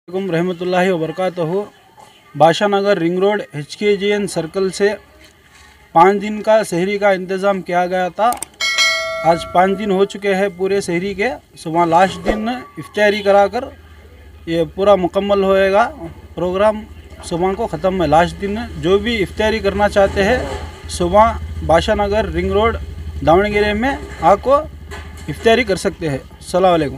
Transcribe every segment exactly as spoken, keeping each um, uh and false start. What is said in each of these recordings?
रहमतुल्लाहि व बरकातहू। Badshahnagar ring road H K G N circle से पाँच दिन का शहरी का इंतज़ाम किया गया था। आज पाँच दिन हो चुके हैं पूरे शहरी के। सुबह लास्ट दिन इफ्तारी कराकर ये पूरा मुकम्मल होएगा प्रोग्राम। सुबह को ख़त्म है। लास्ट दिन जो भी इफ्तारी करना चाहते हैं सुबह बादशाहनगर रिंग रोड दावणगेरे में आको इफ्तारी कर सकते हैं। अस्सलाम वालेकुम।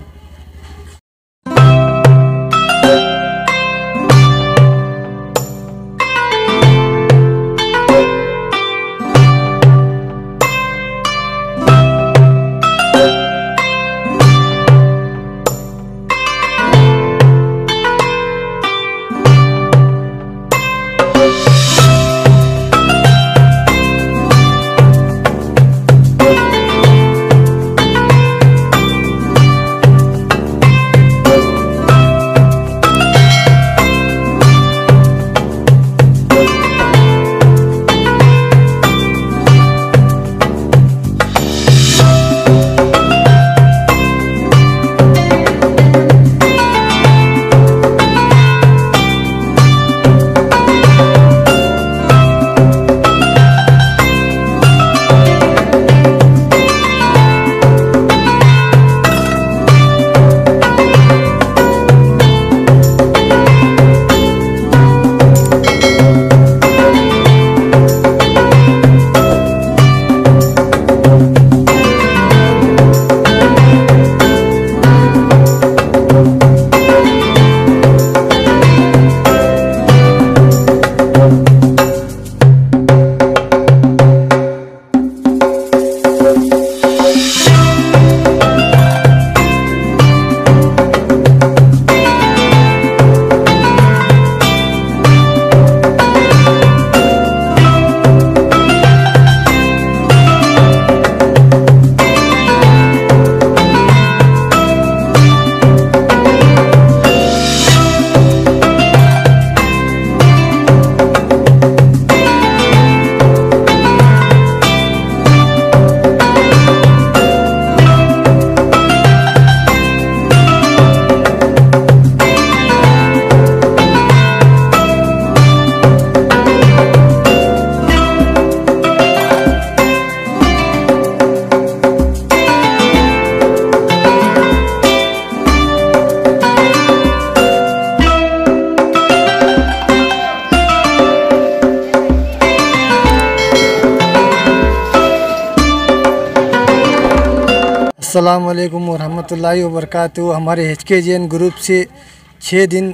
अस्सलाम वालेकुम वरहमतुल्लाहि वबरकातुहू। हमारे H K G N group से छः दिन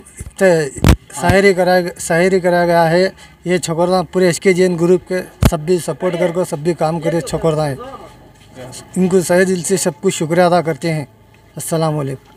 शायरी करा शायरी करा गया है। ये छोकरदा पूरे H K G N group के सब भी सपोर्ट करके सब भी काम करे छोकरदा है। इनको सही दिल से सब कुछ शुक्रिया अदा करते हैं। अस्सलाम वालेकुम।